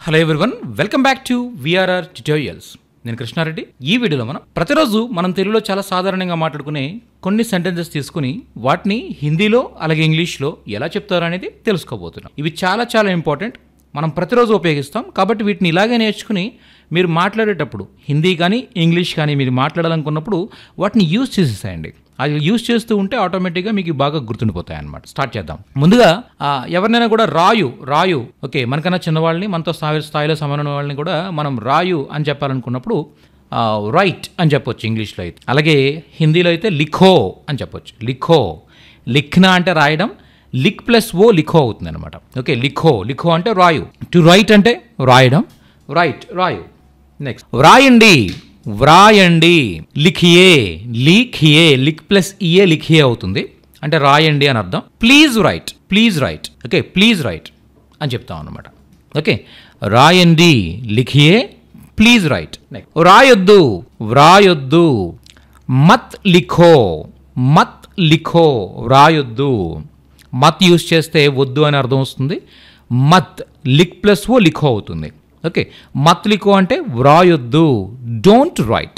Hello everyone, welcome back to VRR tutorials. నేను కృష్ణారెడ్డి. ఈ వీడియోలో ప్రతిరోజు మనం తెలుగులో చాలా సాధారణంగా మాట్లాడుకునే కొన్ని సెంటెన్సెస్ తీసుకుని వాటిని హిందీలో అలాగే ఇంగ్లీష్లో ఎలా చెప్తారు అనేది తెలుసుకోబోతున్నాం. ఇవి చాలా చాలా ఇంపార్టెంట్, మనం ప్రతిరోజు ఉపయోగిస్తాం. కాబట్టి వీటిని ఇలాగే నేర్చుకుని మీరు మాట్లాడేటప్పుడు హిందీ కానీ ఇంగ్లీష్ కానీ మీరు మాట్లాడాలనుకున్నప్పుడు వాటిని యూజ్ చేసేసేయండి. అది యూజ్ చేస్తూ ఉంటే ఆటోమేటిక్గా మీకు బాగా గుర్తుండిపోతాయి అన్నమాట. స్టార్ట్ చేద్దాం. ముందుగా ఎవరినైనా కూడా రాయు ఓకే, మనకన్నా చిన్నవాళ్ళని, మనతో స్థాయిలో సమానమైన వాళ్ళని కూడా మనం రాయు అని చెప్పాలనుకున్నప్పుడు రైట్ అని చెప్పొచ్చు ఇంగ్లీష్లో అయితే. అలాగే హిందీలో అయితే లిఖో అని చెప్పొచ్చు. లిఖ్నా అంటే రాయడం, లిక్ ప్లస్ ఓ లిఖో అవుతుంది అనమాట. ఓకే, లిఖో అంటే రాయు. టు రైట్ అంటే రాయడం, రాయు. నెక్స్ట్ వ్రాయండి, లిఖియే లిక్ ప్లస్ ఇయే లిఖియే అవుతుంది, అంటే రాయండి అని అర్థం. Please write okay, please write అని చెప్తాం అనమాట. ఓకే, రాయండి, లిఖియే, ప్లీజ్ రైట్. నెక్స్ట్ వ్రాయొద్దు, మత్ లిఖో వ్రాయొద్దు. మత్ యూజ్ చేస్తే వద్దు అని అర్థం వస్తుంది. మత్ లిక్ ప్లస్ ఓ లిఖో అవుతుంది. ఓకే, మత్ లిఖో అంటే వ్రాయొద్దు. డోంట్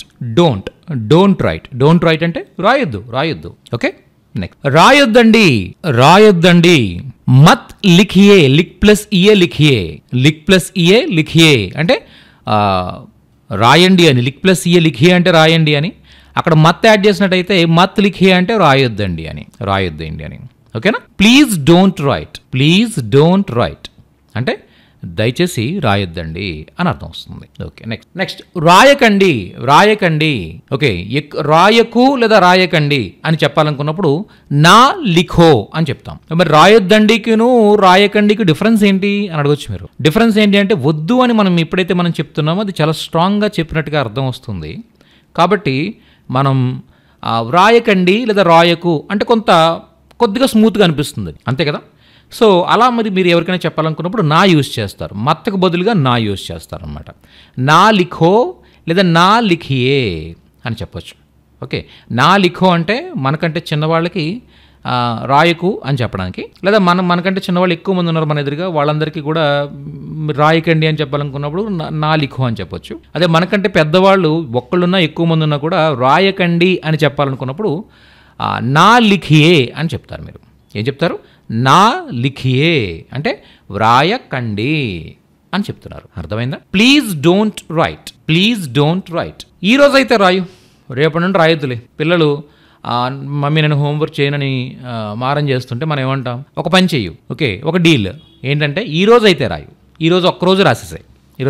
రైట్ అంటే రాయొద్దు. ఓకే, నెక్స్ట్ రాయొద్దండి, మత్ లిఖియే, లిక్ ప్లస్ ఇయే లిఖియే అంటే రాయండి అని. లిక్ ప్లస్ ఇయే లిఖియే అంటే రాయండి అని. అక్కడ మత్ యాడ్ చేసినట్టయితే మత్ లిఖియే అంటే రాయొద్దండి అని. ఓకేనా? ప్లీజ్ డోంట్ రైట్ అంటే దయచేసి రాయొద్దండి అని అర్థం వస్తుంది. ఓకే, నెక్స్ట్ రాయకండి. ఓకే, రాయకు లేదా రాయకండి అని చెప్పాలనుకున్నప్పుడు నా లిఖో అని చెప్తాం. మరి రాయొద్దండికిను రాయకండికి డిఫరెన్స్ ఏంటి అని అడగొచ్చు మీరు. డిఫరెన్స్ ఏంటి అంటే వద్దు అని మనం ఎప్పుడైతే మనం చెప్తున్నామో అది చాలా స్ట్రాంగ్గా చెప్పినట్టుగా అర్థం వస్తుంది. కాబట్టి మనం రాయకండి లేదా రాయకు అంటే కొద్దిగా స్మూత్గా అనిపిస్తుంది, అంతే కదా. సో అలా మరి మీరు ఎవరికైనా చెప్పాలనుకున్నప్పుడు నా యూజ్ చేస్తారు, మత్తకు బదులుగా నా యూజ్ చేస్తారు అన్నమాట. నా లిఖో లేదా నా లిఖియే అని చెప్పొచ్చు. ఓకే, నా లిఖో అంటే మనకంటే చిన్నవాళ్ళకి రాయకు అని చెప్పడానికి, లేదా మనకంటే చిన్నవాళ్ళు ఎక్కువ మంది ఉన్నారు మన ఎదురుగా, వాళ్ళందరికీ కూడా రాయకండి అని చెప్పాలనుకున్నప్పుడు నా లిఖో అని చెప్పొచ్చు. అదే మనకంటే పెద్దవాళ్ళు ఒక్కళ్ళున్నా ఎక్కువ మంది ఉన్నా కూడా రాయకండి అని చెప్పాలనుకున్నప్పుడు నా లిఖియే అని చెప్తారు. మీరు ఏం చెప్తారు? నా లిఖియే అంటే వ్రాయకండి అని చెప్తున్నారు. అర్థమైందా? Please don't write. ఈ రోజైతే రాయు, రేపటి నుండి రాయొద్దులే. పిల్లలు మమ్మీ నేను హోంవర్క్ చేయనని మారం చేస్తుంటే మనం ఏమంటాం? ఒక పని చెయ్యు. ఓకే, ఒక డీల్ ఏంటంటే ఈ రోజు అయితే రాయు, ఈరోజు ఒక్కరోజు రాసేసాయి,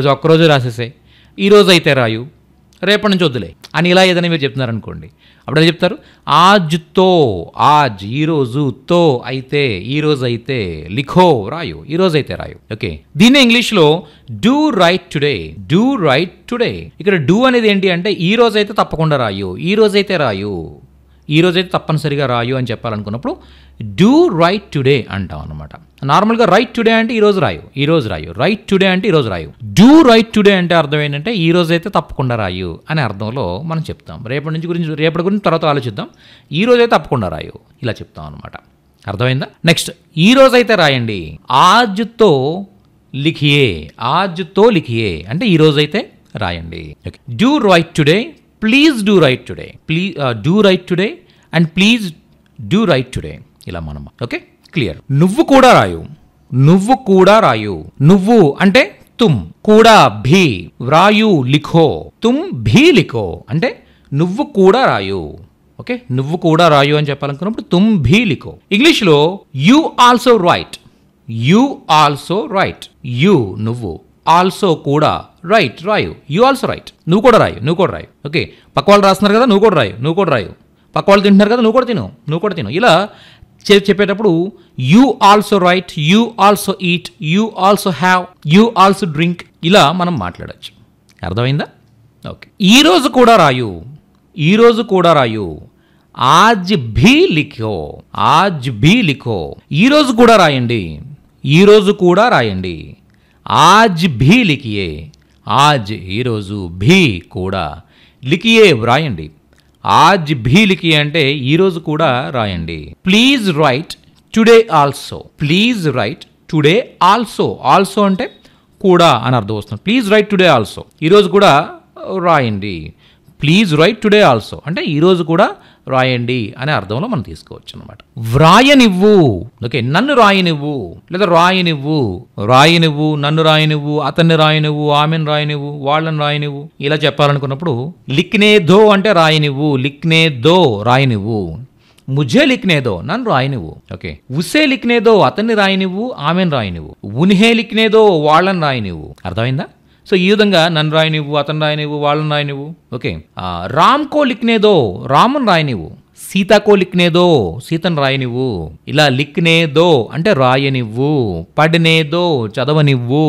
ఈ రోజు అయితే రాయు, రేపటి నుంచి వద్దులే అని ఇలా ఏదైనా మీరు చెప్తున్నారనుకోండి, అప్పుడు అది చెప్తారు ఆజ్ ఈరోజు, తో అయితే ఈరోజు అయితే, లిఖో రాయు, ఈరోజు అయితే రాయు. ఓకే, దీన్ని ఇంగ్లీష్లో డూ రైట్ టుడే. ఇక్కడ డూ అనేది ఏంటి అంటే ఈ రోజు అయితే తప్పకుండా రాయు, ఈ రోజైతే తప్పనిసరిగా రాయు అని చెప్పాలనుకున్నప్పుడు డూ రైట్ టుడే అంటాం అనమాట. నార్మల్గా రైట్ టుడే అంటే ఈ రోజు రాయు, రైట్ టుడే అంటే ఈరోజు రాయు. డూ రైట్ టుడే అంటే అర్థం ఏంటంటే ఈ రోజైతే తప్పకుండా రాయు అనే అర్థంలో మనం చెప్తాం. రేపటి గురించి తర్వాత ఆలోచిద్దాం. ఈ రోజైతే తప్పకుండా రాయు ఇలా చెప్తాం అనమాట. అర్థమైందా? నెక్స్ట్ ఈ రోజైతే రాయండి. ఆజ్తో లిఖియే అంటే ఈ రోజైతే రాయండి. Do write today, please do write today, do write today and please do write today ఇలా మనం. Okay, clear. నువ్వు కూడా రాయు. నువ్వు అంటే తుమ్, కూడా భీ, వ్రాయు లిఖో, తుమ్ భీ లిఖో అంటే నువ్వు కూడా రాయు. ఓకే, నువ్వు కూడా రాయు అని చెప్పాలనుకున్నప్పుడు తుమ్ భీ లిఖో. ఇంగ్లీష్లో యూ ఆల్సో రైట్, యూ నువ్వు, ఆల్సో కూడా, రాయు, యూ ఆల్సో రైట్, నువ్వు కూడా రాయు. ఓకే, పక్క వాళ్ళు రాస్తున్నారు కదా, నువ్వు కూడా రాయు. పక్క వాళ్ళు తింటున్నారు కదా, నువ్వు కూడా తిను. ఇలా చెప్పేటప్పుడు you also write, you also eat, you also have, you also drink ఇలా మనం మాట్లాడచ్చు. అర్థమైందా? ఓకే, ఈ రోజు కూడా రాయు. ఆజ్ భీ లిఖో, ఈ రోజు కూడా రాయండి. ఆజ్ భీ లిఖియే, ఆజ్ ఈరోజు, భీ కూడా, లిఖియే వ్రాయండి. ఆజ్ భీ లిఖియే అంటే ఈరోజు కూడా రాయండి. Please write today also, today also అంటే కూడా అని అర్థం వస్తుంది. ప్లీజ్ రైట్ టుడే ఆల్సో, ఈరోజు కూడా రాయండి. ప్లీజ్ రైట్ టుడే ఆల్సో అంటే ఈరోజు కూడా రాయండి అనే అర్థంలో మనం తీసుకోవచ్చు అనమాట. వ్రాయనివ్వు, ఓకే, నన్ను రాయనివ్వు లేదా రాయనివ్వు, రాయనివ్వు, నన్ను రాయనివ్వు, అతన్ని రాయనివ్వు, ఆమెను రాయనివ్వు, వాళ్ళని రాయనివ్వు, ఇలా చెప్పాలనుకున్నప్పుడు లిక్నే దో అంటే రాయనివ్వు, లిక్నే దో రాయనివ్వు, ముझे లిక్నే దో నన్ను రాయనివ్వు, ఓకే, ఉసే లిక్నే దో అతన్ని రాయనివ్వు, ఆమెను రాయనివ్వు, ఉన్హే లిక్నే దో వాళ్ళని రాయనివ్వు. అర్థమైందా? సో ఈ విధంగా నన్ను రాయనివ్వు, అతను రాయనివ్వు, వాళ్ళని రాయనివ్వు, ఓకే. రామ్కో లిక్నేదో రాముని రాయనివ్వు, సీతాకో లిక్నేదో సీతను రాయనివ్వు, ఇలా లిక్నేదో అంటే రాయనివ్వు, పడినేదో చదవనివ్వు,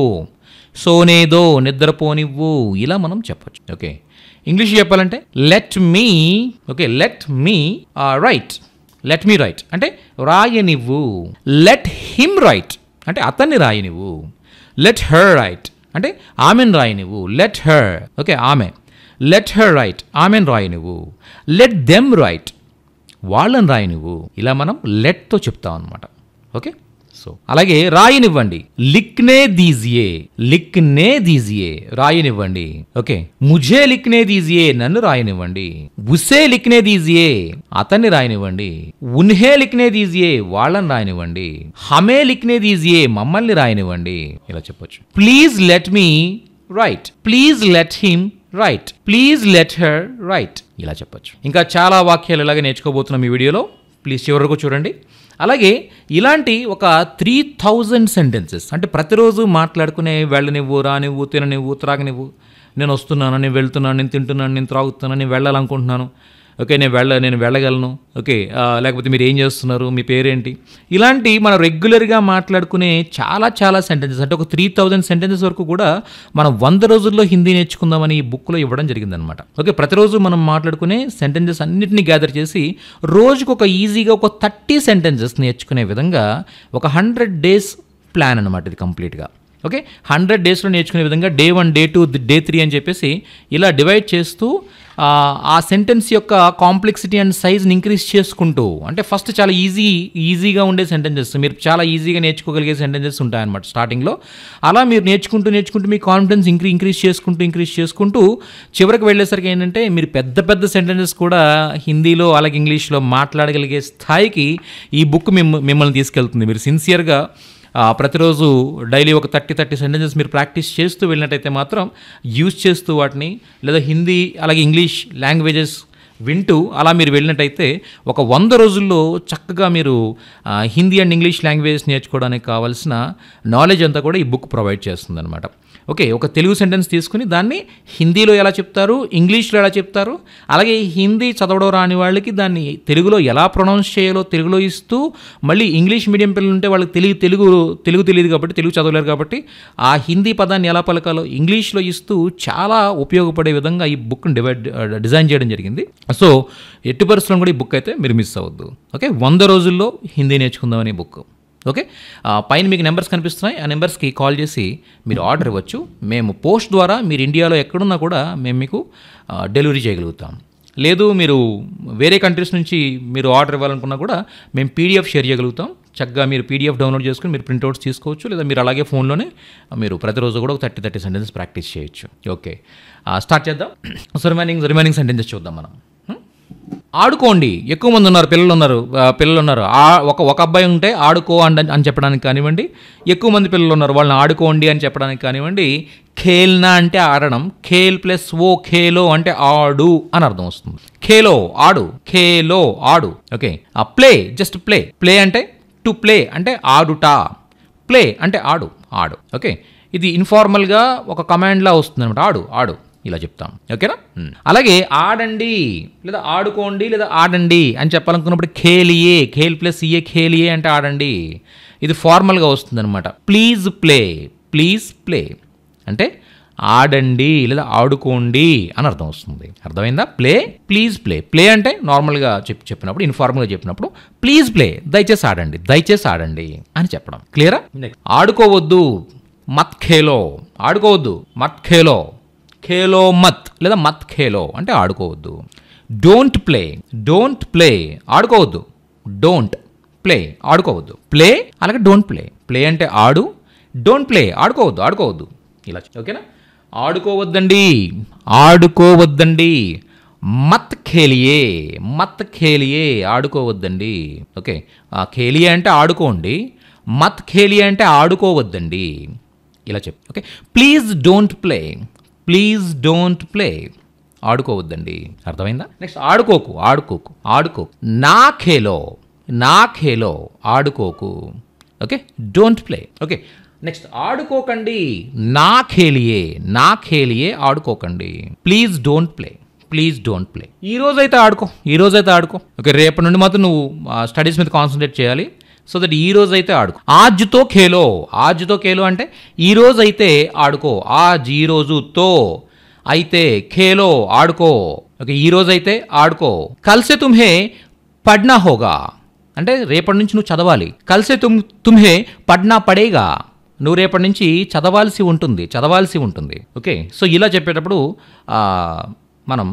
సోనేదో నిద్రపోనివ్వు, ఇలా మనం చెప్పచ్చు. ఓకే, ఇంగ్లీష్ చెప్పాలంటే let me, okay, let me write, let me write అంటే రాయనివ్వు, లెట్ హిమ్ రైట్ అంటే అతన్ని రాయనివ్వు, లెట్ హర్ రైట్ అంటే ఆమెను రాయనివ్వు, లెట్ హర్, ఓకే, ఆమె, లెట్ హర్ రైట్ ఆమెను రాయనివ్వు, లెట్ దెమ్ రైట్ వాళ్ళని రాయనివ్వు, ఇలా మనం లెట్తో చెప్తాం అనమాట. ఓకే, సో అలాగే రాయనివ్వండి, లిక్నే దీజియే, లిక్నే దీజియే రాయనివ్వండి, ఓకే, ముझे లిక్నే దీజియే నన్ను రాయనివ్వండి, ఉసే లిక్నే దీజియే అతన్ని రాయనివ్వండి, ఉన్హే లిక్నే దీజియే వాళ్ళని రాయనివ్వండి, హమే లిక్నే దీజియే మమ్మల్ని రాయనివ్వండి, ఇలా చెప్పొచ్చు. Please let me write, please let him write, please let her write, ఇలా చెప్పొచ్చు. ఇంకా చాలా వాక్యాలు ఇలాగే నేర్చుకోబోతున్నాం ఈ వీడియోలో, ప్లీజ్ చివరకు చూడండి. అలాగే ఇలాంటి ఒక 3000 సెంటెన్సెస్ అంటే ప్రతిరోజు మాట్లాడుకునే వెళ్ళనివ్వు, రానివ్వు, తిననివ్వు, త్రాగనివ్వు, నేను వస్తున్నాను, నేను వెళ్తున్నాను, నేను తింటున్నాను, నేను త్రాగుతున్నాను, నేను వెళ్ళాలనుకుంటున్నాను, ఓకే, నేను వెళ్ళగలను, ఓకే, లేకపోతే మీరు ఏం చేస్తున్నారు, మీ పేరేంటి, ఇలాంటి మనం రెగ్యులర్గా మాట్లాడుకునే చాలా సెంటెన్సెస్ అంటే ఒక 3000 సెంటెన్సెస్ వరకు కూడా మనం 100 రోజుల్లో హిందీ నేర్చుకుందామని ఈ బుక్లో ఇవ్వడం జరిగిందనమాట. ఓకే, ప్రతిరోజు మనం మాట్లాడుకునే సెంటెన్సెస్ అన్నింటినీ గ్యాదర్ చేసి రోజుకు ఒక ఈజీగా ఒక 30 సెంటెన్సెస్ నేర్చుకునే విధంగా ఒక 100 days ప్లాన్ అనమాట ఇది కంప్లీట్గా. ఓకే, 100 daysలో నేర్చుకునే విధంగా డే 1, డే 2, డే 3 అని చెప్పేసి ఇలా డివైడ్ చేస్తూ ఆ సెంటెన్స్ యొక్క కాంప్లెక్సిటీ అండ్ సైజ్ని ఇంక్రీజ్ చేసుకుంటూ, అంటే ఫస్ట్ చాలా ఈజీగా ఉండే సెంటెన్సెస్, మీరు చాలా ఈజీగా నేర్చుకోగలిగే సెంటెన్సెస్ ఉంటాయన్నమాట స్టార్టింగ్లో. అలా మీరు నేర్చుకుంటూ మీ కాన్ఫిడెన్స్ ఇంక్రీజ్ చేసుకుంటూ చివరికి వెళ్ళేసరికి ఏంటంటే మీరు పెద్ద సెంటెన్సెస్ కూడా హిందీలో అలాగే ఇంగ్లీష్లో మాట్లాడగలిగే స్థాయికి ఈ బుక్ మిమ్మల్ని తీసుకెళ్తుంది. మీరు సిన్సియర్గా ప్రతిరోజు డైలీ ఒక 30 సెంటెన్సెస్ మీరు ప్రాక్టీస్ చేస్తూ వెళ్ళినట్టయితే మాత్రం యూజ్ చేస్తూ వాటిని లేదా హిందీ అలాగే ఇంగ్లీష్ లాంగ్వేజెస్ వింటూ అలా మీరు వెళ్ళినట్టయితే ఒక 100 రోజుల్లో చక్కగా మీరు హిందీ అండ్ ఇంగ్లీష్ లాంగ్వేజెస్ నేర్చుకోవడానికి కావాల్సిన నాలెడ్జ్ అంతా కూడా ఈ బుక్ ప్రొవైడ్ చేస్తుంది అనమాట. ఓకే, ఒక తెలుగు సెంటెన్స్ తీసుకుని దాన్ని హిందీలో ఎలా చెప్తారు, ఇంగ్లీష్లో ఎలా చెప్తారు, అలాగే హిందీ చదవడం రాని వాళ్ళకి దాన్ని తెలుగులో ఎలా ప్రొనౌన్స్ చేయాలో తెలుగులో ఇస్తూ, మళ్ళీ ఇంగ్లీష్ మీడియం పిల్లలు ఉంటే వాళ్ళకి తెలుగు తెలియదు కాబట్టి తెలుగు చదవలేరు కాబట్టి ఆ హిందీ పదాన్ని ఎలా పలకాలో ఇంగ్లీష్లో ఇస్తూ చాలా ఉపయోగపడే విధంగా ఈ బుక్ని డిజైన్ చేయడం జరిగింది. సో ఎట్టి పరిస్థితుల్లో కూడా ఈ బుక్ అయితే మీరు మిస్ అవ్వద్దు. ఓకే, 100 రోజుల్లో హిందీ నేర్చుకుందామనే బుక్. ఓకే, పైన మీకు నెంబర్స్ కనిపిస్తున్నాయి, ఆ నెంబర్స్కి కాల్ చేసి మీరు ఆర్డర్ ఇవ్వచ్చు. మేము పోస్ట్ ద్వారా మీరు ఇండియాలో ఎక్కడున్నా కూడా మేము మీకు డెలివరీ చేయగలుగుతాం. లేదు మీరు వేరే కంట్రీస్ నుంచి మీరు ఆర్డర్ ఇవ్వాలనుకున్నా కూడా మేము పీడిఎఫ్ షేర్ చేయగలుగుతాం. చక్కగా మీరు పీడిఎఫ్ డౌన్లోడ్ చేసుకుని మీరు ప్రింట్అవుట్స్ తీసుకోవచ్చు, లేదా మీరు అలాగే ఫోన్లోనే మీరు ప్రతిరోజు కూడా ఒక 30 సెంటెన్సెస్ ప్రాక్టీస్ చేయొచ్చు. ఓకే, స్టార్ట్ చేద్దాం. సో రిమైనింగ్ సెంటెన్సెస్ చూద్దాం మనం. ఆడుకోండి, ఎక్కువ మంది ఉన్నారు, పిల్లలు ఉన్నారు. ఒక అబ్బాయి ఉంటే ఆడుకో అని చెప్పడానికి కానివ్వండి, ఎక్కువ మంది పిల్లలు ఉన్నారు వాళ్ళని ఆడుకోండి అని చెప్పడానికి కానివ్వండి. ఖేల్నా అంటే ఆడడం, ఖేల్ ప్లస్ ఓ ఖేలో అంటే ఆడు అని అర్థం వస్తుంది. ఖేలో ఆడు, ఖేలో ఆడు. ఓకే, ప్లే జస్ట్ ప్లే అంటే టు ప్లే అంటే ఆడుట, ప్లే అంటే ఆడు. ఓకే, ఇది ఇన్ఫార్మల్గా ఒక కమాండ్లా వస్తుంది అనమాట, ఆడు ఇలా చెప్తాం. ఓకేనా? అలాగే ఆడండి లేదా ఆడుకోండి లేదా ఆడండి అని చెప్పాలనుకున్నప్పుడు ఖేల్ ప్లస్ ఏ ఖేలియే అంటే ఆడండి, ఇది ఫార్మల్గా వస్తుంది అనమాట. ప్లీజ్ ప్లే అంటే ఆడండి లేదా ఆడుకోండి అని అర్థం వస్తుంది. అర్థమైందా? ప్లీజ్ ప్లే అంటే నార్మల్గా చెప్పినప్పుడు, ఇన్ఫార్మల్గా చెప్పినప్పుడు ప్లీజ్ ప్లే దయచేసి ఆడండి అని చెప్పడం. క్లియరా? ఆడుకోవద్దు, మత్ ఖేలో, ఆడుకోవద్దు మత్ ఖేలో, ఖేలో మత్ లేదా మత్ ఖేలో అంటే ఆడుకోవద్దు. డోంట్ ప్లే ఆడుకోవద్దు, డోంట్ ప్లే ఆడుకోవద్దు, ప్లే అలాగే డోంట్ ప్లే అంటే ఆడు, డోంట్ ప్లే ఆడుకోవద్దు. ఇలా ఓకేనా. ఆడుకోవద్దండి, ఆడుకోవద్దండి. మత్ ఖేలియే, మత్ ఖేలియే, ఆడుకోవద్దండి. ఓకే, ఖేలియే అంటే ఆడుకోండి, మత్ ఖేలియే అంటే ఆడుకోవద్దండి. ఇలా చెప్పు. Okay, please don't play, please don't play, ఆడుకోవద్దండి. అర్థమైందా? నెక్స్ట్ ఆడుకోకు, ఆడుకోకు, ఆడుకోకు. నా ఖేలో, నా ఖేలో, ఆడుకోకు. Okay, don't play. Okay, next ఆడుకోకండి. నా ఖేలియే, నా ఖేలియే, ఆడుకోకండి. Please don't play, please don't play. ఈ రోజైతే ఆడుకో, ఈ రోజైతే ఆడుకో. ఓకే, రేపటి నుండి మాత్రం నువ్వు స్టడీస్ మీద కాన్సన్ట్రేట్ చేయాలి. సో దట్ ఈ రోజైతే ఆడుకో. ఆజ్తో ఖేలో, ఆజ్తో ఖేలో అంటే ఈ రోజైతే ఆడుకో. ఆజ్ ఈ రోజుతో, అయితే ఖేలో ఆడుకో. ఓకే, ఈ రోజైతే ఆడుకో. కల్సే తుమ్హే పడ్నా హోగా అంటే రేపటి నుంచి నువ్వు చదవాలి. కల్సే తుమ్హే పడ్నా పడేగా, నువ్వు రేపటి నుంచి చదవాల్సి ఉంటుంది, చదవాల్సి ఉంటుంది. ఓకే, సో ఇలా చెప్పేటప్పుడు మనం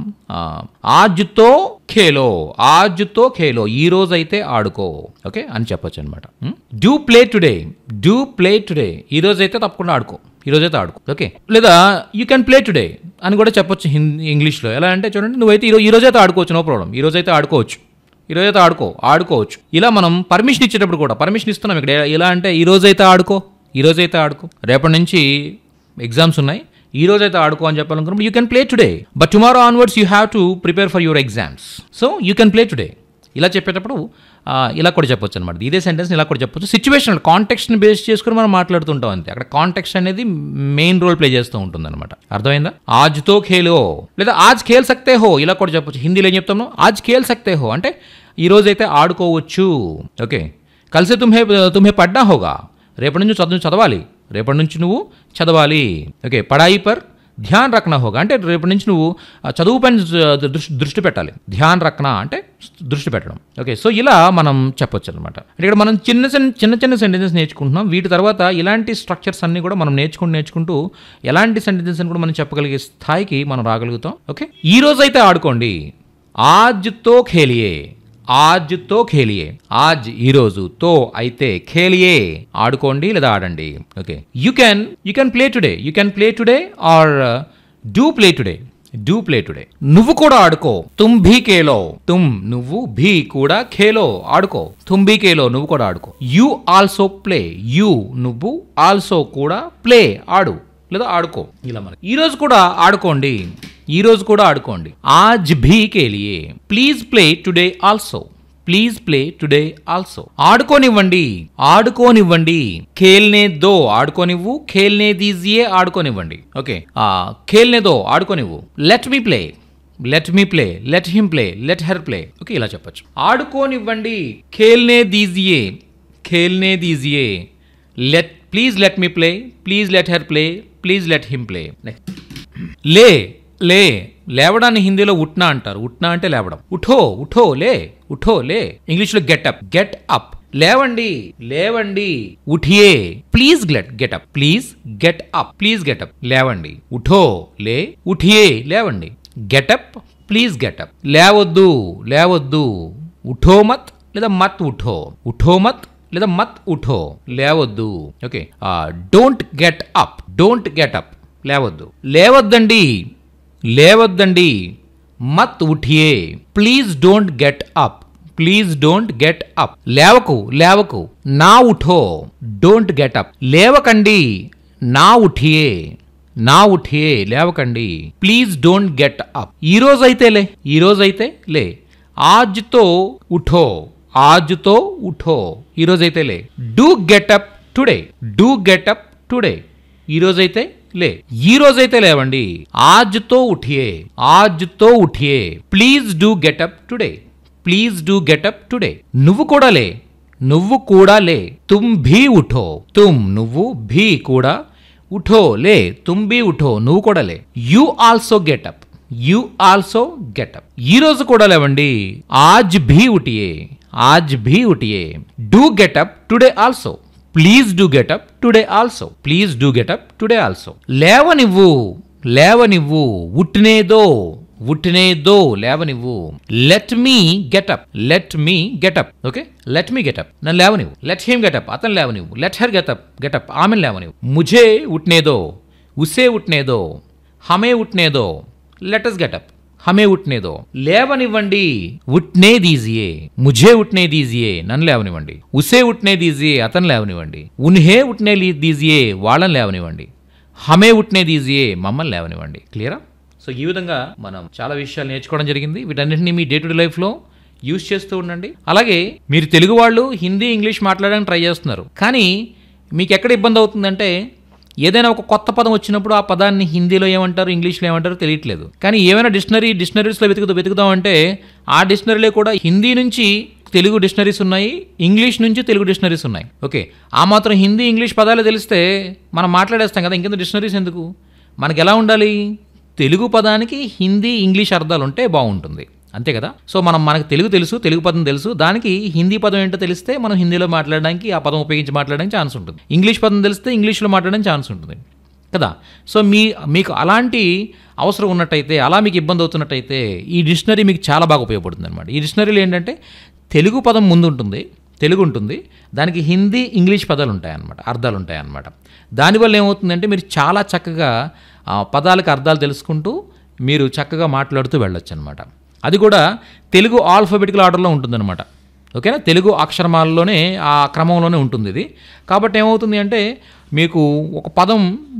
ఆజ్తో ఖేలో, ఆజ్తో ఖేలో, ఈ రోజైతే ఆడుకో. ఓకే అని చెప్పొచ్చు అనమాట. Do play today, do play today, ఈ రోజైతే తప్పకుండా ఆడుకో, ఈ రోజైతే ఆడుకో. ఓకే, లేదా యూ కెన్ ప్లే టుడే అని కూడా చెప్పొచ్చు ఇంగ్లీష్లో. ఎలా అంటే చూడండి, నువ్వైతే ఈ రోజైతే ఆడుకోవచ్చు, నో ప్రాబ్లం, ఈ రోజైతే ఆడుకోవచ్చు, ఈ రోజైతే ఆడుకోవచ్చు. ఇలా మనం పర్మిషన్ ఇచ్చేటప్పుడు కూడా పర్మిషన్ ఇస్తున్నాం ఇక్కడ. ఎలా అంటే ఈ రోజైతే ఆడుకో, ఈ రోజైతే ఆడుకో, రేపటి నుంచి ఎగ్జామ్స్ ఉన్నాయి, ఈ రోజైతే ఆడుకో అని చెప్పాలనుకున్నప్పుడు you can play today, but tomorrow onwards you have to prepare for your exams, so you can play today. ఇలా చెప్పేటప్పుడు ఇలా కూడా చెప్పొచ్చు అనమాట. ఇదే సెంటెన్స్ ఇలా కూడా చెప్పొచ్చు. సిచ్యువేషన్ కాంటెక్స్ట్ని బేస్ చేసుకుని మనం మాట్లాడుతుంటాం అంతే. అక్కడ కాంటెక్స్ట్ అనేది మెయిన్ రోల్ ప్లే చేస్తూ ఉంటుంది అనమాట. అర్థమైందా? ఆజ్తో ఖేలో లేదా ఆజ్ ఖేల్ సక్తే హో, ఇలా కూడా చెప్పొచ్చు. హిందీలో ఏం చెప్తాము? ఆజ్ ఖేల్ సక్తే హో అంటే ఈ రోజైతే ఆడుకోవచ్చు. ఓకే, కల్సే తుమ్హే పడ్డా హోగా, రేపటి నుంచి చదవాలి, రేపటి నుంచి నువ్వు చదవాలి. ఓకే, పడాయి పర్ ధ్యాన్ రఖనా హోగా అంటే రేపటి నుంచి నువ్వు చదువు పైన దృష్టి పెట్టాలి. ధ్యాన్ రఖనా అంటే దృష్టి పెట్టడం. ఓకే, సో ఇలా మనం చెప్పొచ్చు అనమాట. ఇక్కడ మనం చిన్న సెంటెన్సెస్ నేర్చుకుంటున్నాం. వీటి తర్వాత ఇలాంటి స్ట్రక్చర్స్ అన్ని కూడా మనం నేర్చుకుంటూ ఎలాంటి సెంటెన్సెస్ కూడా మనం చెప్పగలిగే స్థాయికి మనం రాగలుగుతాం. ఓకే, ఈ రోజైతే ఆడుకోండి. ఆజ్తో ఖేలియే, ఆజ్తో ఖేలియే, ఆజ్ ఈ రోజు, తో అయితే, ఖేలియే ఆడుకోండి లేదా ఆడండి. Okay, you can play today, you can play today or do play today, do play today. నువ్వు కూడా ఆడుకో. తుమ్ భీ ఖేలో, తుమ్ నువ్వు, భీ కూడా, ఖేలో ఆడుకో. తుమ్ భీ ఖేలో నువ్వు కూడా ఆడుకో. యూ ఆల్సో ప్లే, యూ నువ్వు, ఆల్సో కూడా, ప్లే ఆడు లేదా ఆడుకో. ఇలా మరి ఈ రోజు కూడా ఆడుకోండి, ఈ రోజు కూడా ఆడుకోండి. ఆజ్ భీ కేలియే, please play today also, please play today also. ఆడుకోనివ్వండి, ఆడుకోనివ్వండి. ఖేల్నే దో ఆడుకోనివ్వు, ఖేల్నే దీజియే ఆడుకోనివ్వండి. ఓకే, ఖేల్నే దో ఆడుకోనివ్వు. Let me play, let me play, let him play, let her play. Okay, ఇలా చెప్పొచ్చు. ఆడుకోనివ్వండి, ఖేల్నే దీజియే, ఖేల్నే దీజియే. Please let me play, please let her play, please let him play. లే, లేవడాన్ని హిందీలో ఉట్నా అంటారు. ఉట్నా అంటే లేవడం. ఉఠో, ఉఠో, లే, ఉఠో, లే. ఇంగ్లీష్లో గెట్ అప్, గెట్ అప్. లేవండి, లేవండి. ఉఠియే, please get up, please get up, please get up. లేవండి. ఉఠో, లే, ఉఠియే, లేవండి. Get up, please get up. లేవద్దు, లేవద్దు. ఉఠో మత్ లేదా మత్ ఉఠో, ఉఠో మత్ లేదా మత్ ఉఠో, లేవద్దు. Okay, don't get up, don't get up, లేవద్దు. లేవద్దండి, లేవద్దండి. మత్ ఉఠియే, please don't get up, please don't get up. లేవకు, లేవకు. నా ఉఠో, డోంట్ గెట్ అప్. లేవకండి. నా ఉఠియే, నా ఉఠియే, లేవకండి. Please don't get up. ఈ రోజైతే లే, ఈ రోజైతే లే. ఆజ్తో ఉఠో, ఆజ్తో ఉఠో, ఈ రోజైతే లే. Do get up today, do get up today, ఈ రోజైతే లే. ఈ రోజైతే లేవండి. ఆజ్తో ఉఠియే, ఆజ్తో ఉఠియే. Please do get up today, please do get up today. నువ్వు కూడా లే, నువ్వు కూడా లే. తుమ్ భీ ఉఠో, తుమ్ నువ్వు, భీ కూడా, ఉఠో లే, తుమ్ భీ ఉఠో నువ్వు కూడా లే. You also get up, you also get up. ఈ రోజు కూడా లేవండి. ఆజ్ భీ ఉఠియే, ఆజ్ భీ ఉఠియే. Do get up today also, please do get up today also, please do get up today also. లేవనివ్వు, లేవనివ్వు. ఉట్నేదో, ఉట్నేదో, లేవనివ్వు. Let me get up, let me get up. Okay, let me get up, నన్ను లేవనివ్వు. లెట్ హిమ్ గెట్ అప్, అతను లేవనివ్వు. Let her get up, ఆమెను లేవనివ్వు. ముఝే ఉట్నేదో, ఉసే ఉట్నేదో, హమే ఉట్నేదో, లెటస్ గెటప్. హమే ఉట్నే దో, లేవనివ్వండి. ఉట్నే దీజియే, ముఝే ఉట్నే దీజియే, నన్ను లేవనివ్వండి. ఉసే ఉట్నే దీజియే, అతను లేవనివ్వండి. ఉన్హే ఉట్నే దీజియే, వాళ్ళని లేవనివ్వండి. హమే ఉట్నే దీజియే, మమ్మల్ని లేవనివ్వండి. క్లియరా? సో ఈ విధంగా మనం చాలా విషయాలు నేర్చుకోవడం జరిగింది. వీటన్నింటినీ మీ డే టు డే లైఫ్లో యూజ్ చేస్తూ ఉండండి. అలాగే మీరు తెలుగు వాళ్ళు హిందీ, ఇంగ్లీష్ మాట్లాడడానికి ట్రై చేస్తున్నారు, కానీ మీకు ఎక్కడ ఇబ్బంది అవుతుందంటే ఏదైనా ఒక కొత్త పదం వచ్చినప్పుడు ఆ పదాన్ని హిందీలో ఏమంటారు, ఇంగ్లీష్లో ఏమంటారు తెలియట్లేదు. కానీ ఏమైనా డిక్షనరీస్లో వెతుకుదామంటే ఆ డిక్షనరీలో కూడా హిందీ నుంచి తెలుగు డిక్షనరీస్ ఉన్నాయి, ఇంగ్లీష్ నుంచి తెలుగు డిక్షనరీస్ ఉన్నాయి. ఓకే, ఆ మాత్రం హిందీ, ఇంగ్లీష్ పదాలు తెలిస్తే మనం మాట్లాడేస్తాం కదా, ఇంకెంత డిక్షనరీస్ ఎందుకు? మనకి ఎలా ఉండాలి? తెలుగు పదానికి హిందీ, ఇంగ్లీష్ అర్థాలు ఉంటే బాగుంటుంది, అంతే కదా. సో మనకు తెలుగు తెలుసు, తెలుగు పదం తెలుసు, దానికి హిందీ పదం ఏంటో తెలిస్తే మనం హిందీలో మాట్లాడడానికి ఆ పదం ఉపయోగించి మాట్లాడడానికి ఛాన్స్ ఉంటుంది. ఇంగ్లీష్ పదం తెలిస్తే ఇంగ్లీష్లో మాట్లాడడానికి ఛాన్స్ ఉంటుంది కదా. సో మీకు అలాంటి అవసరం ఉన్నట్టయితే, అలా మీకు ఇబ్బంది అవుతున్నట్టయితే ఈ డిక్షనరీ మీకు చాలా బాగా ఉపయోగపడుతుంది అనమాట. ఈ డిక్షనరీలో ఏంటంటే తెలుగు పదం ముందు ఉంటుంది, తెలుగు ఉంటుంది, దానికి హిందీ, ఇంగ్లీష్ పదాలు ఉంటాయన్నమాట, అర్థాలు ఉంటాయన్నమాట. దానివల్ల ఏమవుతుందంటే మీరు చాలా చక్కగా పదాలకు అర్థాలు తెలుసుకుంటూ మీరు చక్కగా మాట్లాడుతూ వెళ్ళొచ్చు అనమాట. అది కూడా తెలుగు ఆల్ఫాబెటికల్ ఆర్డర్లో ఉంటుందన్నమాట. ఓకేనా, తెలుగు అక్షరమాలలోనే ఆ క్రమంలోనే ఉంటుంది ఇది. కాబట్టి ఏమవుతుంది అంటే మీకు ఒక పదం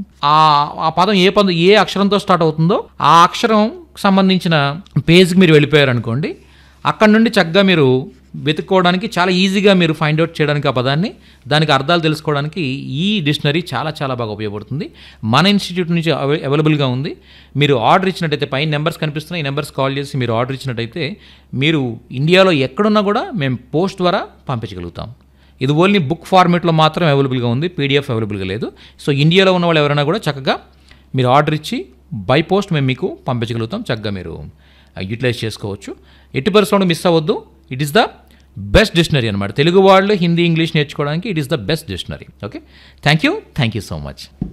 ఆ పదం ఏ అక్షరంతో స్టార్ట్ అవుతుందో ఆ అక్షరం సంబంధించిన పేజ్కి మీరు వెళ్ళిపోయారనుకోండి, అక్కడ నుండి చక్కగా మీరు వెతుక్కోవడానికి చాలా ఈజీగా మీరు ఫైండ్ అవుట్ చేయడానికి ఆ పదాన్ని, దానికి అర్థాలు తెలుసుకోవడానికి ఈ డిక్షనరీ చాలా చాలా బాగా ఉపయోగపడుతుంది. మన ఇన్స్టిట్యూట్ నుంచి అవైలబుల్గా ఉంది. మీరు ఆర్డర్ ఇచ్చినట్టయితే పైన నెంబర్స్ కనిపిస్తున్నాయి, ఈ నెంబర్స్ కాల్ చేసి మీరు ఆర్డర్ ఇచ్చినట్టయితే మీరు ఇండియాలో ఎక్కడున్నా కూడా మేము పోస్ట్ ద్వారా పంపించగలుగుతాం. ఇది ఓన్లీ బుక్ ఫార్మేట్లో మాత్రం అవైలబుల్గా ఉంది, పీడిఎఫ్ అవైలబుల్గా లేదు. సో ఇండియాలో ఉన్న వాళ్ళు ఎవరైనా కూడా చక్కగా మీరు ఆర్డర్ ఇచ్చి బై పోస్ట్ మేము మీకు పంపించగలుగుతాం. చక్కగా మీరు యూటిలైజ్ చేసుకోవచ్చు. ఎట్టి పరిస్థితుల్లో మిస్ అవ్వద్దు. It is the best dictionary అనమాట. తెలుగు వాళ్ళు హిందీ, ఇంగ్లీష్ నేర్చుకోవడానికి it is the best dictionary. Okay, thank you so much.